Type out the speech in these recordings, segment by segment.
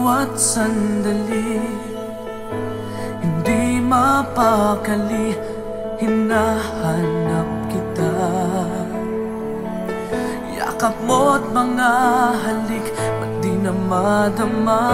bawat sandali, hindi mapakali, hinahanap kita. Yakap mo't mga halik, ba't di na madama?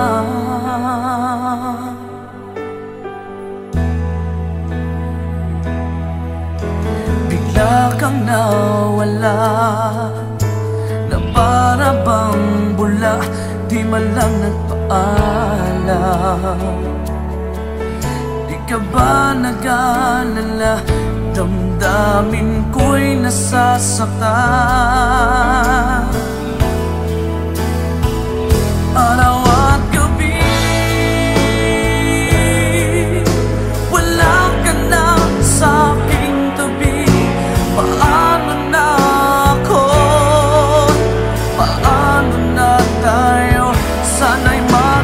Bigla kang nawala, na para bang bula, di man lang nagpaalam. Di ka ba nag-alala, damdamin ko'y nasasaktan. Araw at gabi, wala ka na sa aking tabi. Paano na ako? Paano na tayo? Sana'y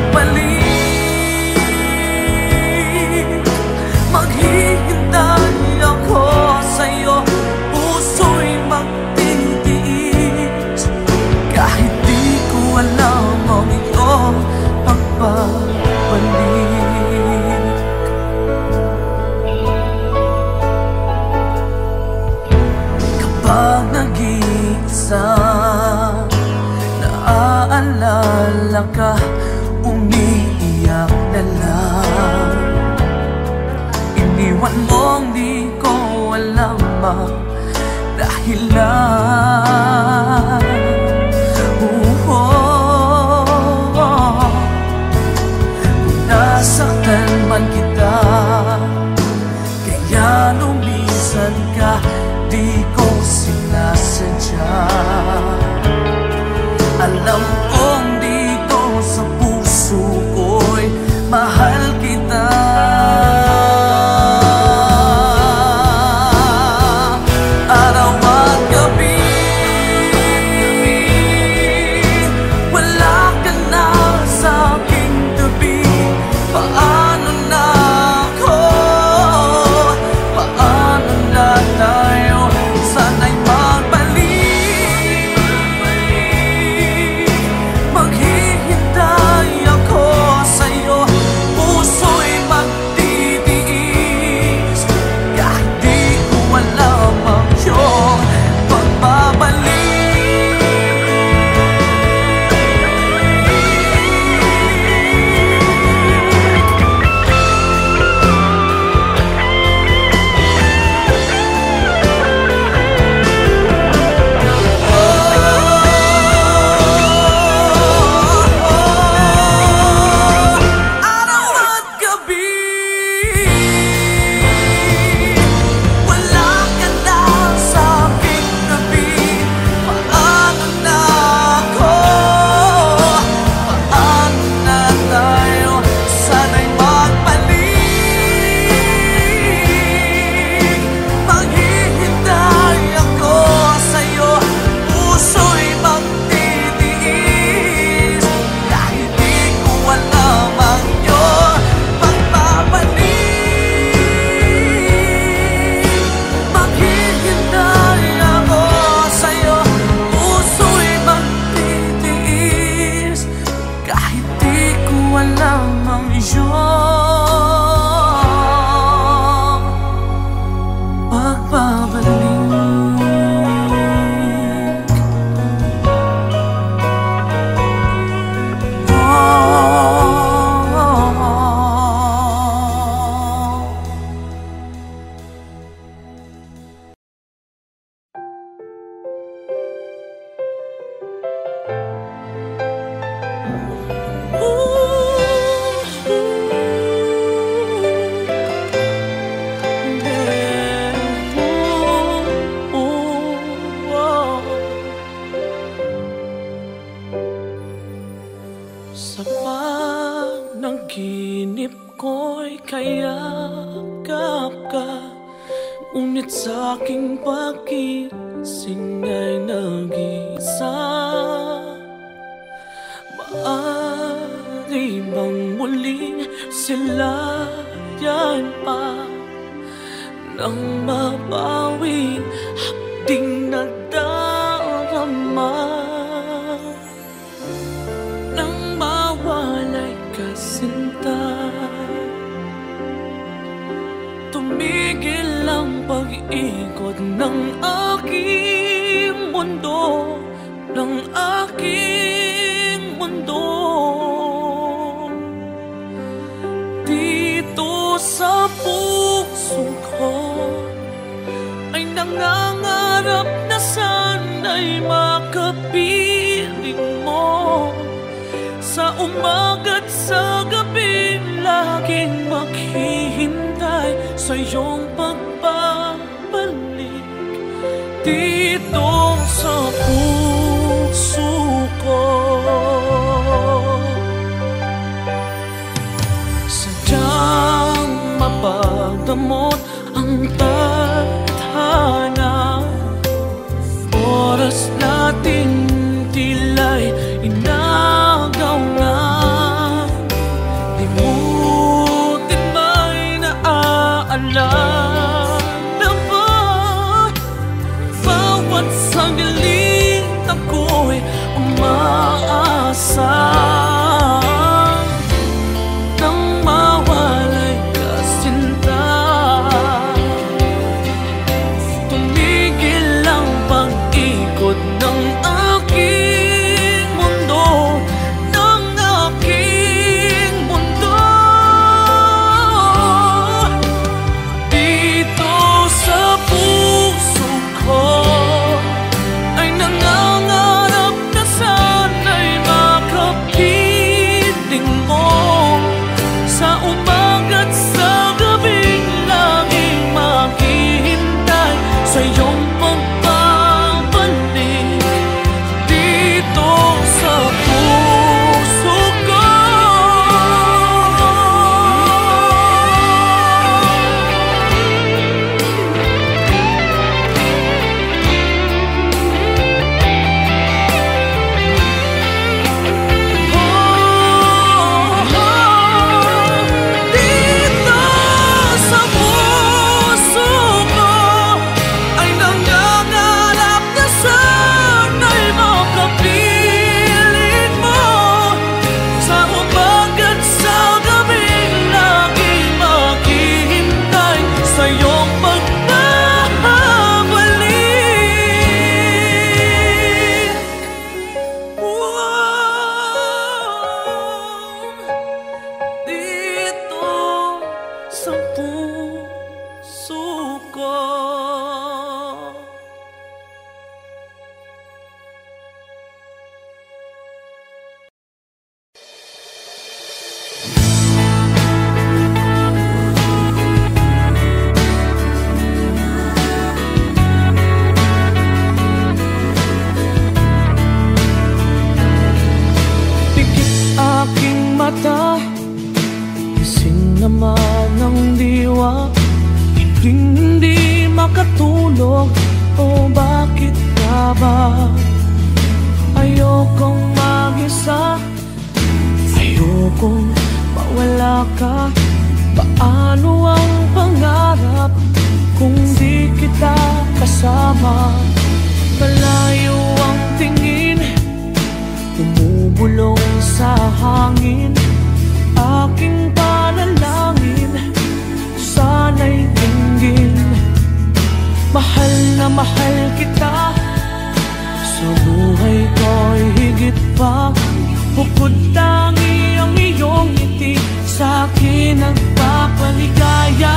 magbalik. Maghihintay ako sa'yo, puso'y magtitiis. Kahit di ko alam ang iyong pagbabalik. Kapag nag-iisa, naaalala ka, umiiyak na lang. Iniwan mong di ko alam ang dahilan. Kung nasaktan man kita, kaya lumisan ka, di ko sinasadya. Alam kong dito sa puso ko'y mahal kita. Araw at gabi, wala ka na sa aking tabi. Paano na ako? Paano na tayo? Sana'y magbalik. Maghihintay ako sa'yo, puso'y magtitiis. Kahit di ko alam ang iyong pagbabalik. Araw at gabi, wala ka na sa aking tabi. Paano na ako? Paano na tayo? Sana'y magbalik. Maghihintay ako sa'yo, puso'y magtitiis. Kahit di ko alam ang iyong pagbabalik. Maghihintay ako sa'yo, puso'y magtitiis. Kahit di ko alam ang iyong pagbabalik. Sa panaginip ko'y kayakap ka, ngunit sa aking pagkising ay nag-isa. Maaari bang muling silayan pa nang mabawi hapding nadarama? Nang mawalay ng aking mundo, ng aking mundo. Dito sa puso ko ay nangangarap na sana'y makapiling mo. Sa umaga't sa gabi, laging maghihintay sa iyong pagbabalik. Dito sa puso ko, sadyang mapagdamot ang tadhana. Oras natin tila'y inagaw na. Limutin may naaalala ba? Bawat sandali ako'y umaasa nang mawalay ka, sinta. Tumigil ang pag-ikot ng aking mundo, ng aking mundo. Dito sa puso ko ay nangangarap na sana'y makapiling mo. Sa umaga't sa gabing laging maghihintay sa iyong pagbabalik. Dito sa puso ko, dito sa puso ko ay nangangarap na sana'y makapiling mo. Sa umaga't sa gabing laging maghihintay sa iyong pagbabalik. Dito sa puso ko. Pikit aking mata, gising naman ang diwa. Hindi makatulog, o bakit ka ba? Ayokong mag-isa, ayokong mawala ka. Paano ang pangarap kung di kita kasama? Malayo ang tingin, bumubulong sa hangin. Aking panalangin, sana'y tinggin. Mahal na mahal kita, sa buhay ko'y higit pa. Bukod tangi ang iyong ngiti, sa'kin nagpapaligaya.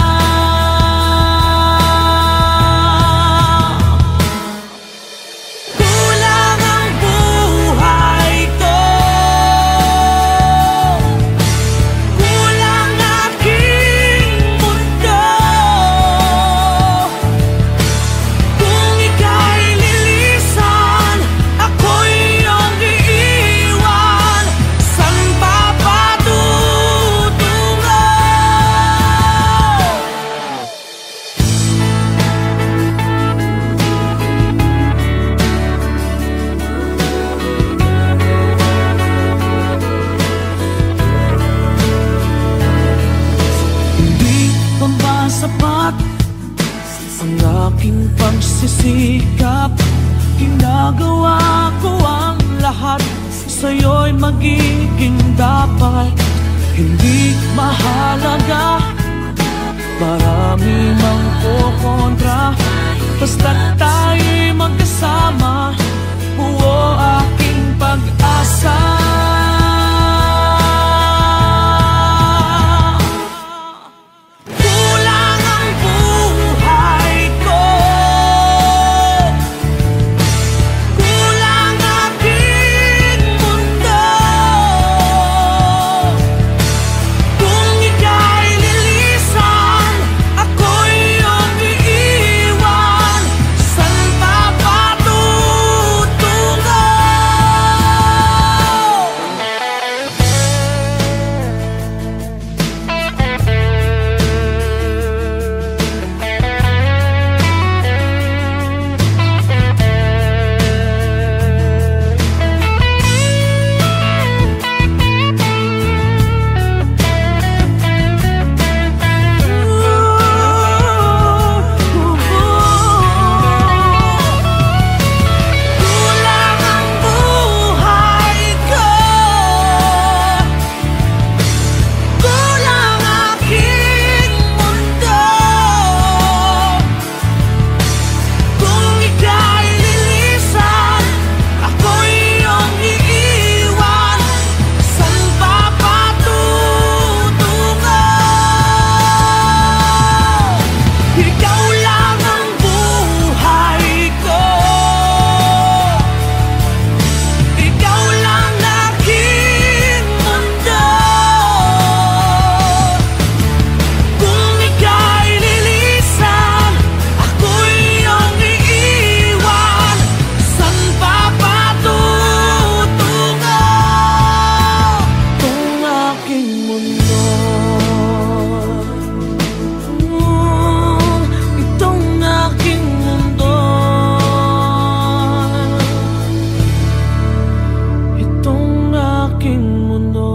Kulang ang buhay ko, kulang aking mundo. Kung ika'y lilisan, ako'y iyong iiwan. San ba patutungo? Hindi pa ba sapat ang aking pagsisikap? Ginagawa ko ang lahat, sa'yo'y magiging dapat. Hindi mahalaga, marami mang kukontra. basta't tayo'y magkasama, buo aking pag-asa. Kulang ang buhay ko, kulang aking mundo. Kung ika'y lilisan, ako'y iyong iiwan. Saan pa patutungo? Kulang ang buhay ko, kulang aking mundo. Kung ika'y lilisan, ako'y iyong iiwan. Saan pa patutungo? Ikaw lang ang buhay ko, ikaw lang aking mundo. Kung ika'y lilisan, ako'y iyong iiwan. Saan pa patutungo? Itong aking mundo, itong aking mundo, itong aking mundo.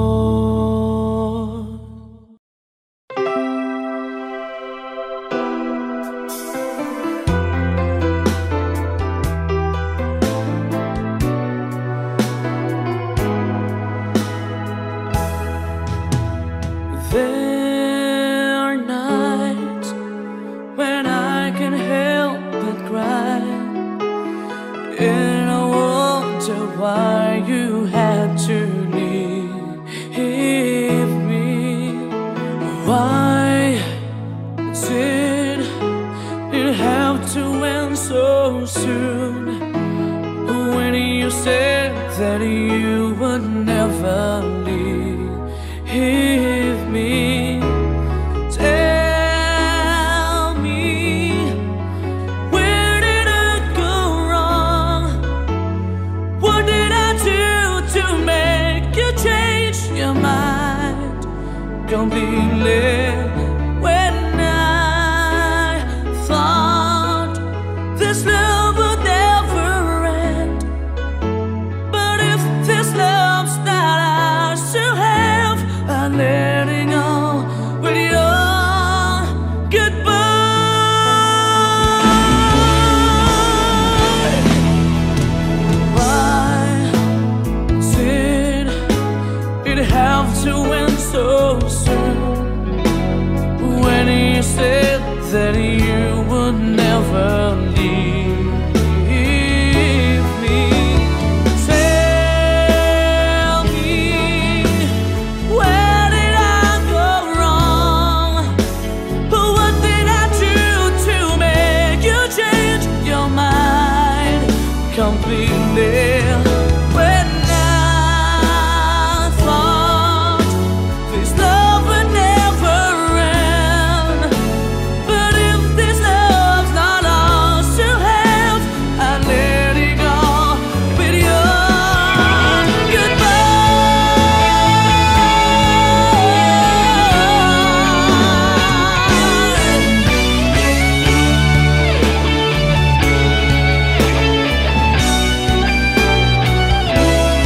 There are nights when I can help but cry, and I wonder why you had to leave me. Why did it have to end so soon? When you said that you would never leave me, tell me, where did I go wrong? What did I do to make you change your mind completely? When I thought this love would never end, but if this love's not ours to have, I'm letting go with your goodbye. Why did it have to end so soon? When you said that you would never leave me, tell me, where did I go wrong? What did I do to make you change your mind completely? When I thought this love would never end, but if this love's not ours to have, I let it go with your goodbye.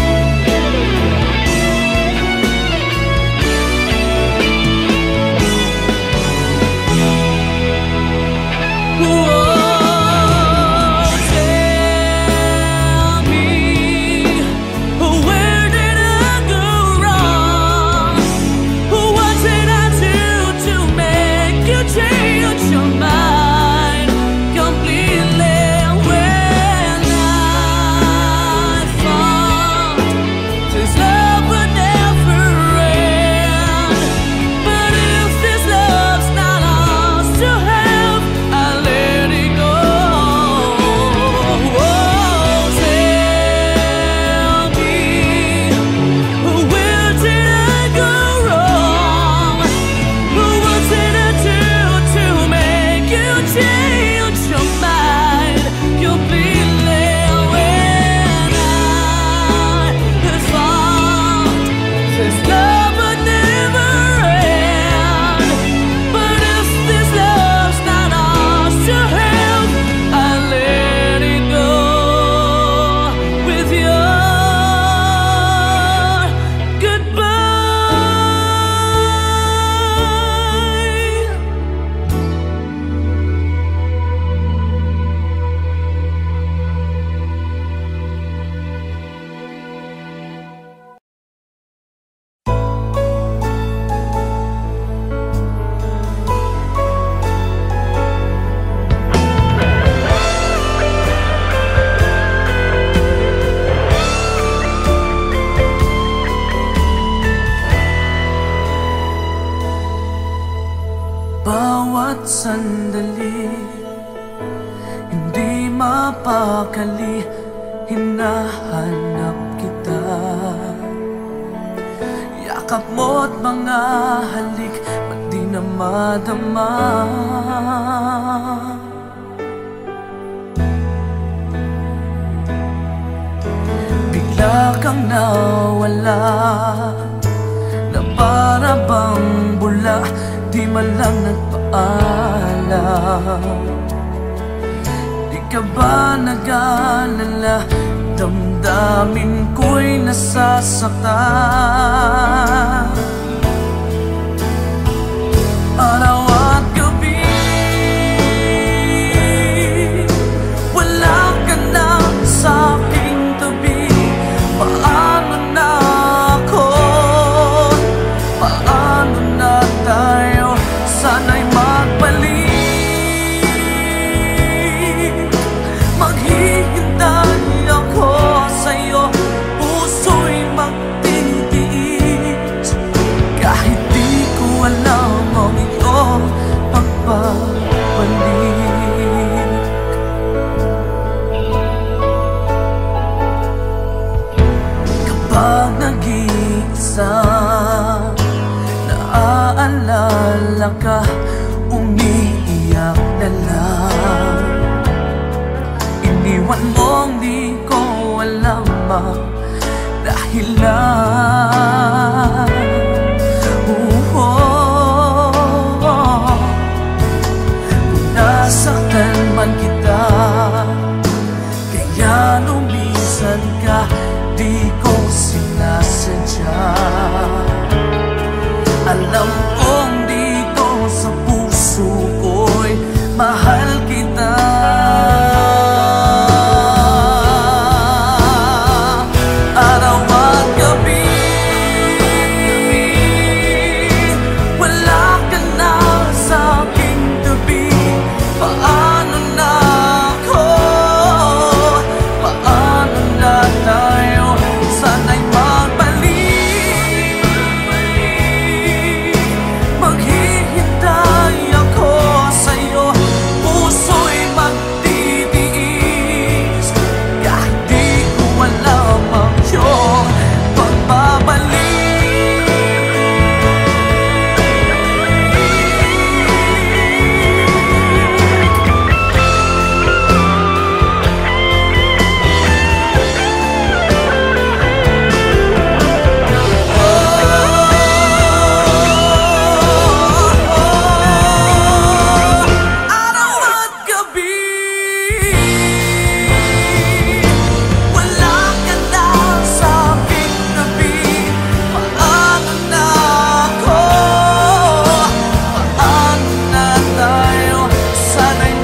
sakali hinahanap kita. Yakap mo't mga halik, ba't di na madama? Bigla kang nawala, na para bang bula, di man lang nagpaalam. Di ka ba nag-alala, damdamin ko'y nasasaktan. Araw at gabi, wala ka na sa'king tabi. Paano na ako? Paano na tayo? Sana'y magbalik. Maghihintay ako sa'yo, puso'y magtitiis. Kahit di ko alam ang iyong pagbabalik. Kapag nag-iisa, naaalala ka, umiiyak na lang. Iniwan mong di ko alam ang dahilan. Kung nasaktan man kita, kaya lumisan ka, di ko sinasadya. Alam kong dito sa puso ko'y mahal kita. Araw at gabi, wala ka na sa'king tabi. Paano na ako? Paano na tayo? Sana'y magbalik. Maghihintay ako sa'yo, puso'y magtitiis. Kahit di ko alam ang iyong pagbabalik. Araw at gabi, wala ka na sa'king tabi. Paano na ako? Paano na tayo? Sana'y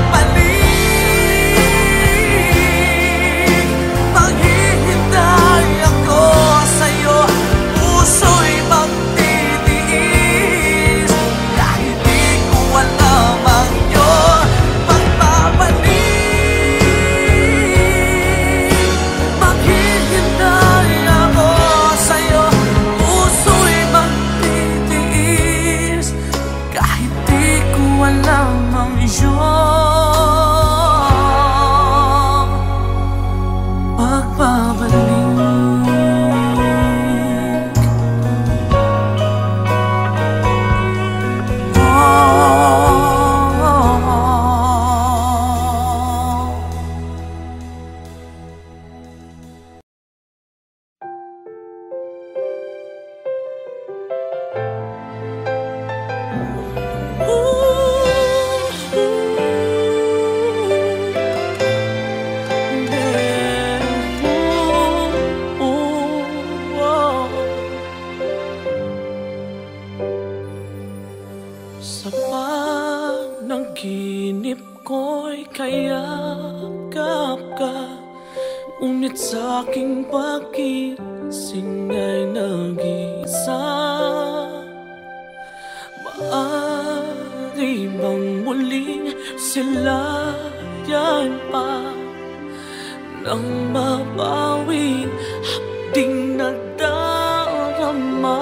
magbalik. Maghihintay ako sa'yo, puso'y magtitiis. Kahit di ko alam ang iyong pagbabalik. Maghihintay ako sa'yo, puso'y magtitiis. Kahit di ko alam ang iyong pagbabalik. Sa panaginip ko'y kayakap ka, ngunit sa'king pagising ay nag-isa. Maaari bang muling silayan pa nang mabawing hapding nadarama?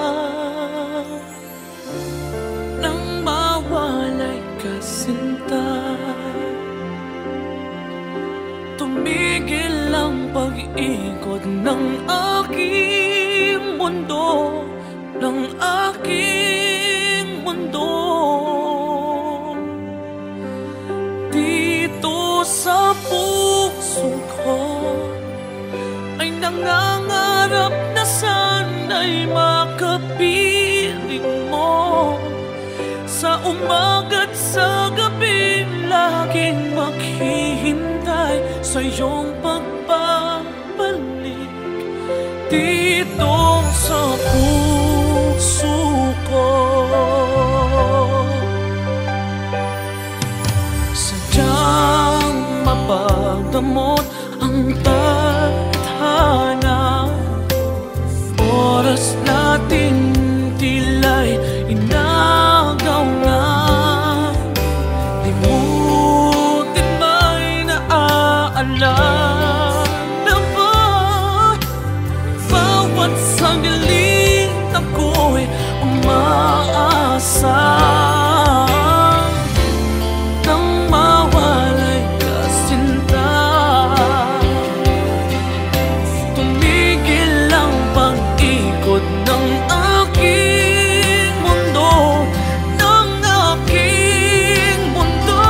Nang mawalay ka sinta, pag-ikot ng aking mundo, ng aking mundo. Dito sa puso ko ay nangangarap na sana'y makapiling mo. Sa umaga't sa gabi laging maghihintay sa iyong pagbabalik dito sa puso ko. Sadyang mapagdamot ang tadhana, oras natin tila'y inagaw na. Limutin ba'y naaalala na ba? Bawat sandaling ako'y umaasa nang mawalay ka sinta. Tumigil ang pag-ikot ng aking mundo, ng aking mundo.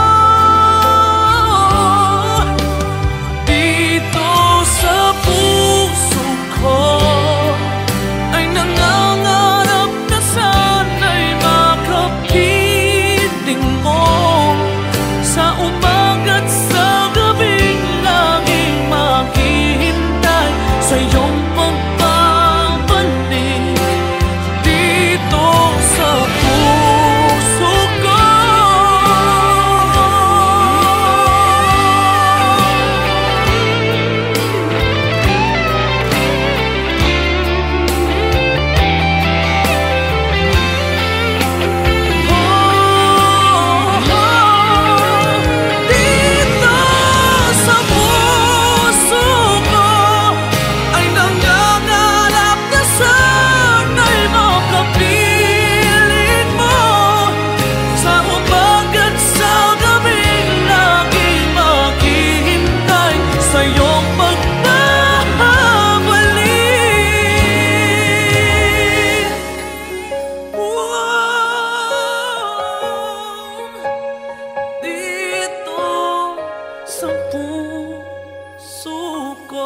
Dito sa puso ko ay nangangarap na sana'y makapiling mo. Sa umaga't sa gabing laging maghihintay sa iyong pagbabalik dito sa puso ko. Dito sa puso ko ay nangangarap na sana'y makapiling mo. Sa umaga't sa gabing laging maghihintay sa iyong pagbabalik. Dito sa puso ko.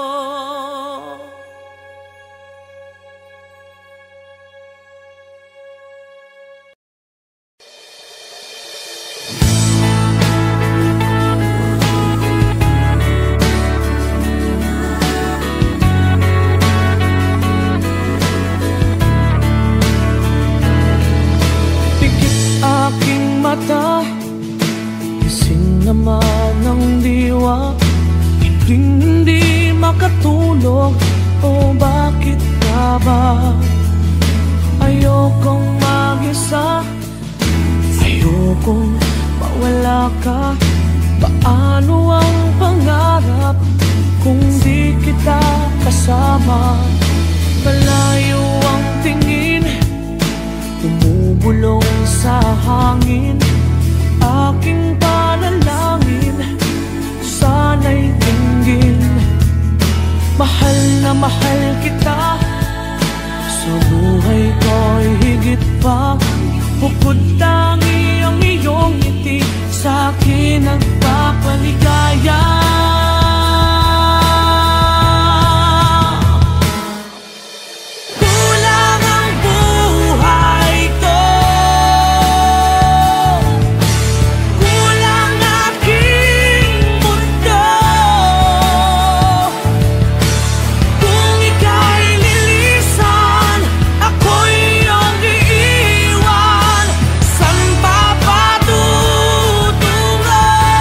Pikit aking mata, gising naman ang diwa. Hindi makatulog, o bakit ka ba? Ayokong mag-isa, ayokong mawala ka. Paano ang pangarap kung di kita kasama? Malayo ang tingin, bumubulong sa hangin. Aking panalangin, sana'y tinggil. Mahal na mahal kita, sa buhay ko'y higit pa. Bukod tangi ang iyong ngiti, sa'kin nagpapaligaya. Kulang ang buhay ko, kulang aking mundo. Kung ika'y lilisan, ako'y iyong iiwan. San ba patutungo?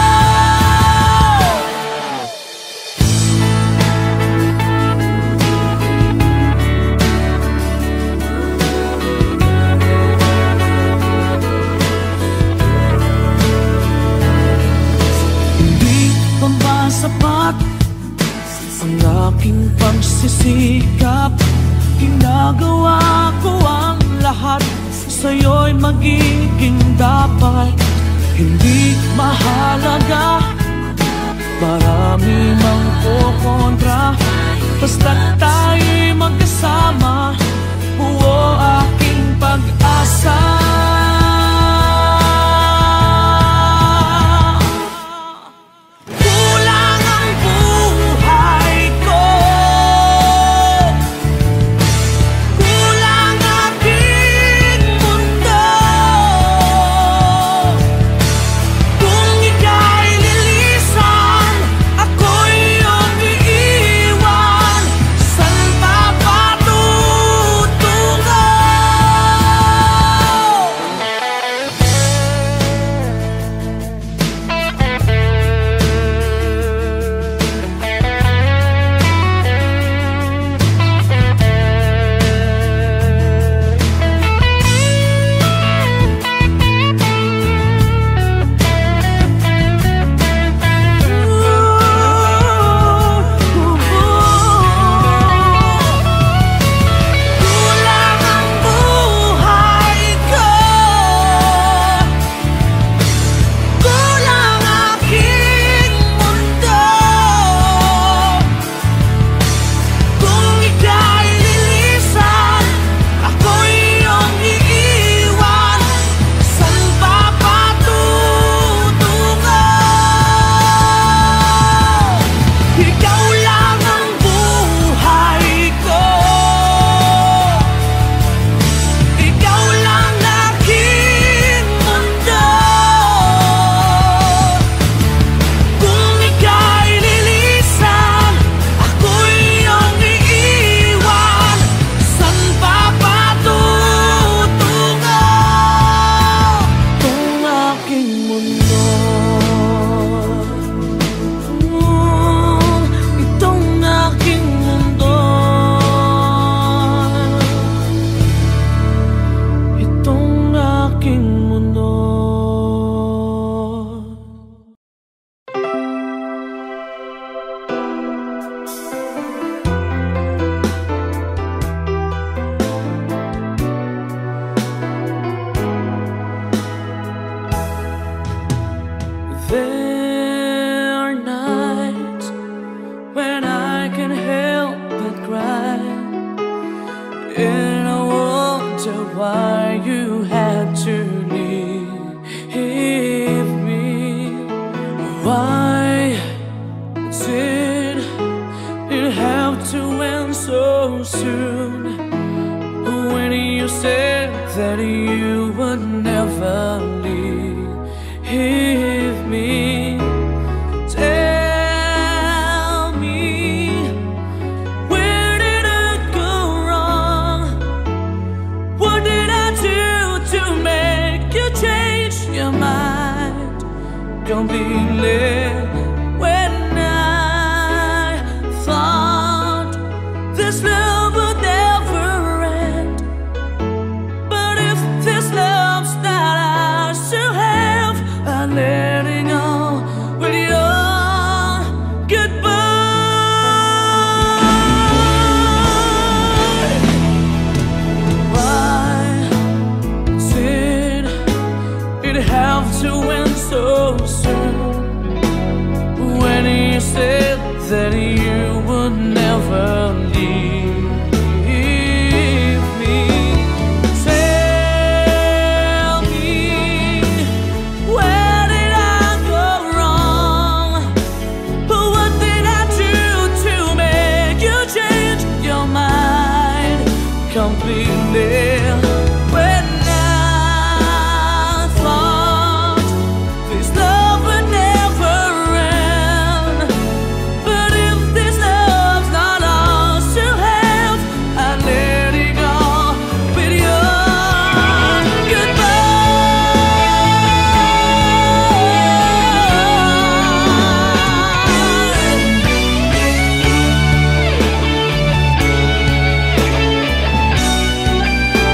Hindi pa ba sapat ang aking pagsisikap? Ginagawa ko ang lahat, sa'yo'y magiging dapat. Hindi mahalaga marami mang kukontra, basta't tayo'y magkasama, buo aking pag-asa. Kulang ang buhay ko, kulang aking mundo, kung ika'y lilisan, ako'y iyong iiwan, saan pa patutungo? Kulang ang buhay ko, kulang aking mundo, kung ika'y lilisan, ako'y iyong iiwan, saan pa patutungo? Ikaw lang ang buhay ko, ikaw lang aking mundo, kung ika'y lilisan, ako'y iyong iiwan, saan pa patutungo? Itong aking mundo, itong aking mundo, itong aking mundo. There are nights when I can help but cry, and I wonder why you had to leave me. Why did it have to end so soon, when you said that you would never leave me? Tell me, where did I go wrong? What did I do to make you change your mind completely? When I thought this love would never end, but if this love's not ours to have, I'm letting go with your goodbye. Why did it have to end so soon, when you said that you would never leave me? Tell me, where did I go wrong? What did I do to make you change your mind completely? When I thought this love would never end, but if this love's not ours to have, I let it go with your goodbye.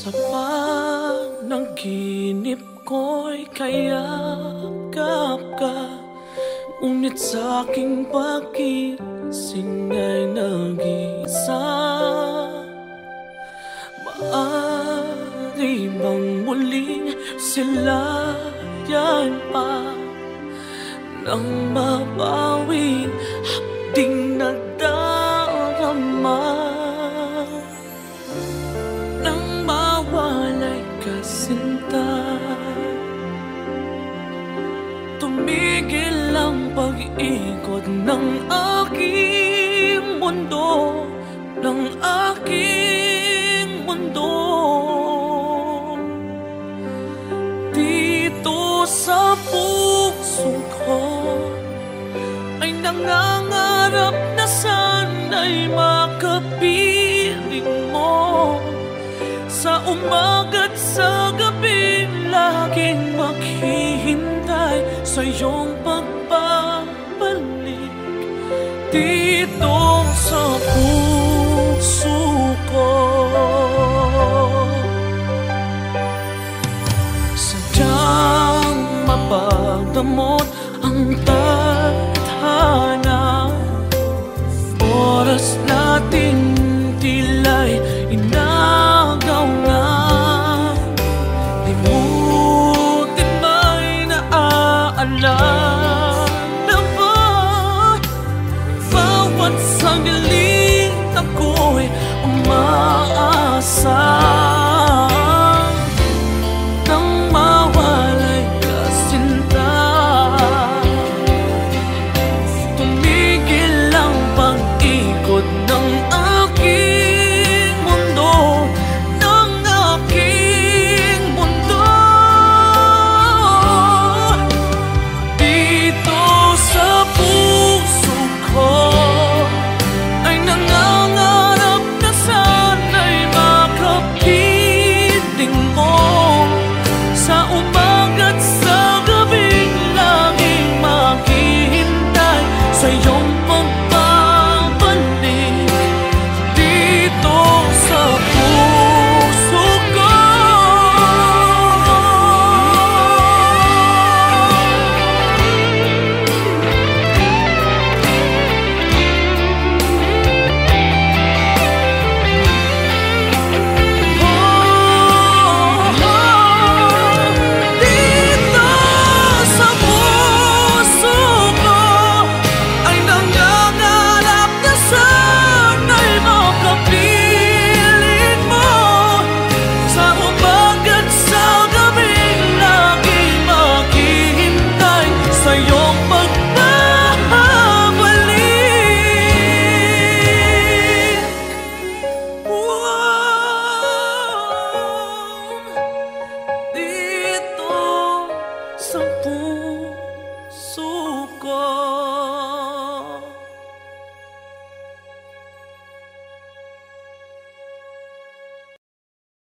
Sa panaginip ko'y kayakap ka, ngunit sa'king pagising ay nag-iisa. Maaari bang muling silayan pa nang mabawing hapding nadarama, nang mawalay ka sinta? Tumigil ang pag-ikot ng aking mundo, ng aking mundo. Dito sa puso ko ay nangangarap na sana'y makapiling mo. Sa umaga't sa gabi laging maghihintay sa iyong pagbabalik dito sa puso ko. Sadyang mapagdamot ang tadhana, oras natin tila'y inagaw na. Limutin ba'y naaalala ba? Bawat sandaling ako'y umaasa nang mawalay ka sinta. Tumigil ang pag-ikot ng aking mundo, ng aking mundo. Dito sa puso ko ay nangangarap na sana'y makapiling mo. Sa umaga't sa gabing laging maghihintay sa iyong pagbabalik dito sa puso ko. Dito sa puso ko ay nangangarap na sana'y makapiling mo. Sa umaga't sa gabing laging maghihintay sa iyong pagbabalik. Wow. Dito sa puso